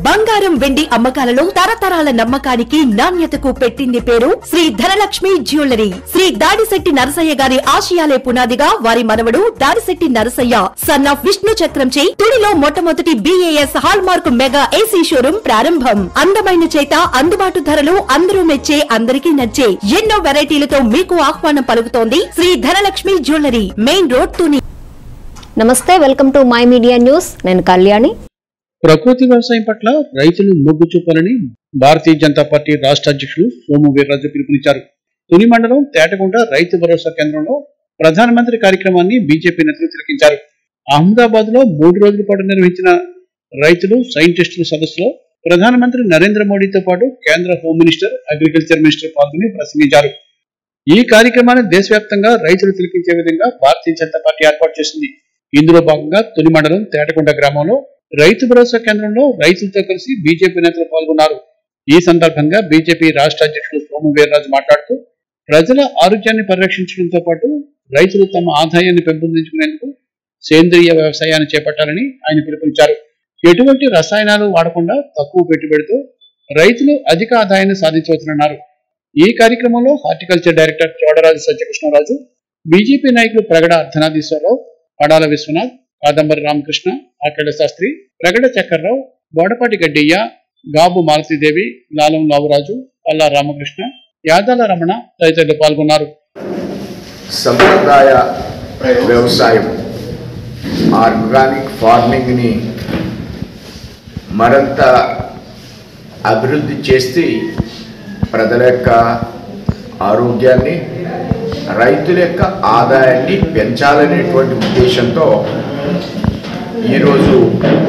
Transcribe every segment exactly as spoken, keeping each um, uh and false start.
బంగారం వెండి అమ్మకాలలో తరతరాల నమ్మకానికి నాణ్యతకు పెట్టింది పేరు శ్రీ ధనలక్ష్మి జ్యువెలరీ. శ్రీ దాడిశెట్టి నరసయ్య గారి ఆశయాలే పునాదిగా వారి మనవడు దాడిశెట్టి నరసయ్య సన్ ఆఫ్ విష్ణు చక్రంచే తుడిలో మొట్టమొదటి BAS hallmark mega AC showroom ప్రారంభం. అందమైన చేత అందుబాటు ధరలు అందరూ మెచ్చే అందరికీ నచ్చే ఎన్నో వెరైటీలతో మీకు ఆహ్వానం పలుకుతోంది Shri Dhanalakshmi jewellery, main road Tuni. నమస్తే, welcome to my media news. నేను కళ్యాణి. ప్రకృతి వ్యవసాయం పట్ల రైతులు మొగ్గు చూపాలని భారతీయ జనతా పార్టీ రాష్ట్ర అధ్యక్షులు సోము వీర్రాజు పిలుపునిచ్చారు. తుని మండలం తేటగుంట రైతు భరోసా కేంద్రంలో ప్రధానమంత్రి కార్యక్రమాన్ని బీజేపీ నేతలు తిలకించారు. అహ్మదాబాద్ లో మూడు రోజుల పాటు నిర్వహించిన రైతులు సైంటిస్టుల సదస్సులో ప్రధానమంత్రి నరేంద్ర మోడీతో పాటు కేంద్ర హోం మినిస్టర్, అగ్రికల్చర్ మినిస్టర్ పాల్గొని ప్రసంగించారు. ఈ కార్యక్రమాన్ని దేశవ్యాప్తంగా రైతులు తిలకించే విధంగా భారతీయ జనతా పార్టీ ఏర్పాటు చేసింది. ఇందులో భాగంగా తుని మండలం తేటగుంట గ్రామంలో రైతు భరోసా కేంద్రంలో రైతులతో కలిసి బీజేపీ నేతలు పాల్గొన్నారు. ఈ సందర్భంగా బీజేపీ రాష్ట్ర అధ్యక్షుడు సోము వీర్రాజు మాట్లాడుతూ ప్రజల ఆరోగ్యాన్ని పరిరక్షించడంతో పాటు రైతులు తమ ఆదాయాన్ని పెంపొందించుకునేందుకు సేంద్రియ వ్యవసాయాన్ని చేపట్టాలని ఆయన పిలుపునిచ్చారు. ఎటువంటి రసాయనాలు వాడకుండా తక్కువ పెట్టుబడితో రైతులు అధిక ఆదాయాన్ని సాధించవచ్చునన్నారు. ఈ కార్యక్రమంలో horticulture director Chodaraju Satyakrishnaraju, BJP నాయకులు ప్రగడ అర్ధనాథీశ్వరరావు, పడాల విశ్వనాథ్, కాదంబరి రామకృష్ణ, ఆకెళ్ల శాస్త్రి, ప్రగడ చక్కర్రావు, బోడపాటి గడ్డయ్య, గాబు మాలతీదేవి, లాలం లావురాజు, పల్లా రామకృష్ణ, యాదాల రమణ తదితరులు పాల్గొన్నారు. సంప్రదాయ వ్యవసాయం, ఆర్గానిక్ ఫార్మింగ్ ని మరింత అభివృద్ధి చేసి ప్రజల యొక్క ఆరోగ్యాన్ని, రైతుల యొక్క ఆదాయాన్ని పెంచాలనేటువంటి ఉద్దేశంతో ఈరోజు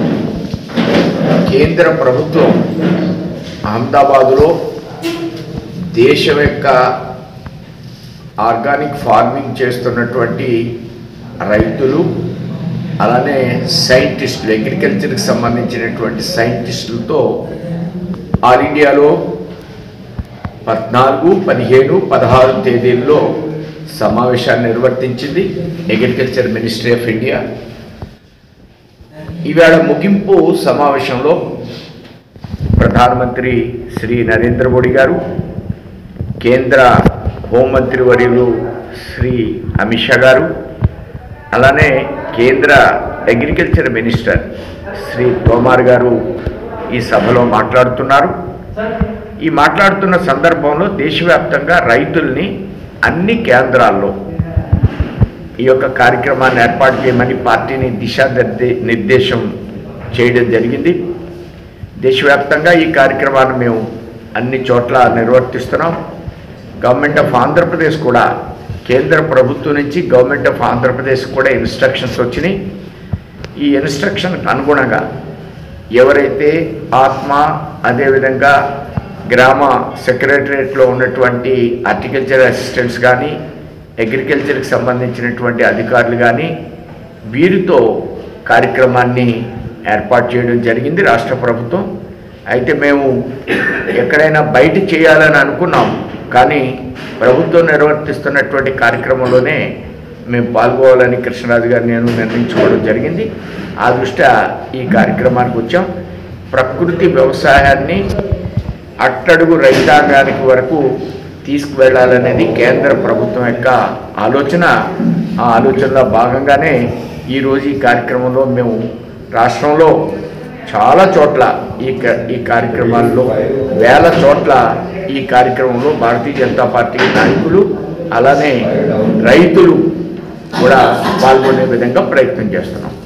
కేంద్ర ప్రభుత్వం అహ్మదాబాదులో దేశం యొక్క ఆర్గానిక్ ఫార్మింగ్ చేస్తున్నటువంటి రైతులు, అలానే సైంటిస్టులు, అగ్రికల్చర్కి సంబంధించినటువంటి సైంటిస్టులతో ఆల్ ఇండియాలో పద్నాలుగు, పదిహేను, పదహారు తేదీల్లో సమావేశాన్ని నిర్వర్తించింది అగ్రికల్చర్ మినిస్ట్రీ ఆఫ్ ఇండియా. ఇవాళ ముగింపు సమావేశంలో ప్రధానమంత్రి శ్రీ నరేంద్ర మోడీ గారు, కేంద్ర హోంమంత్రి వర్యులు శ్రీ అమిత్ షా గారు, అలానే కేంద్ర అగ్రికల్చర్ మినిస్టర్ శ్రీ తోమార్ గారు ఈ సభలో మాట్లాడుతున్నారు. ఈ మాట్లాడుతున్న సందర్భంలో దేశవ్యాప్తంగా రైతుల్ని అన్ని కేంద్రాల్లో ఈ యొక్క కార్యక్రమాన్ని ఏర్పాటు చేయమని పార్టీని దిశా నిర్దేశం చేయడం జరిగింది. దేశవ్యాప్తంగా ఈ కార్యక్రమాన్ని మేము అన్ని చోట్ల నిర్వర్తిస్తున్నాం. గవర్నమెంట్ ఆఫ్ ఆంధ్రప్రదేశ్ కూడా, కేంద్ర ప్రభుత్వం నుంచి గవర్నమెంట్ ఆఫ్ ఆంధ్రప్రదేశ్ కూడా ఇన్స్ట్రక్షన్స్ వచ్చినాయి. ఈ ఇన్స్ట్రక్షన్కి అనుగుణంగా ఎవరైతే ఆత్మ, అదేవిధంగా గ్రామ సెక్రటరియట్లో ఉన్నటువంటి హార్టికల్చర్ అసిస్టెంట్స్ కానీ, అగ్రికల్చర్కి సంబంధించినటువంటి అధికారులు కానీ, వీరితో కార్యక్రమాన్ని ఏర్పాటు చేయడం జరిగింది రాష్ట్ర ప్రభుత్వం. అయితే మేము ఎక్కడైనా బయట చేయాలని అనుకున్నాం, కానీ ప్రభుత్వం నిర్వర్తిస్తున్నటువంటి కార్యక్రమంలోనే మేము పాల్గొవాలని కృష్ణరాజు గారు నేను నిర్ణయించుకోవడం జరిగింది. ఆ దృష్ట్యా ఈ కార్యక్రమానికి వచ్చాం. ప్రకృతి వ్యవసాయాన్ని అట్టడుగు రైతాంగానికి వరకు తీసుకువెళ్ళాలనేది కేంద్ర ప్రభుత్వం యొక్క ఆలోచన. ఆ ఆలోచనలో భాగంగానే ఈరోజు ఈ కార్యక్రమంలో మేము రాష్ట్రంలో చాలా చోట్ల ఈ ఈ కార్యక్రమాల్లో వేల చోట్ల ఈ కార్యక్రమంలో భారతీయ జనతా పార్టీ నాయకులు, అలానే రైతులు కూడా పాల్గొనే విధంగా ప్రయత్నం చేస్తున్నాం.